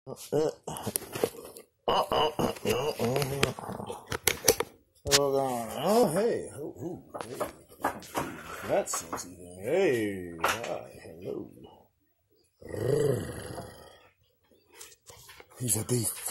Oh, hey. Hey. That's sexy thing. Hey. Hi. Hello. He's a beast.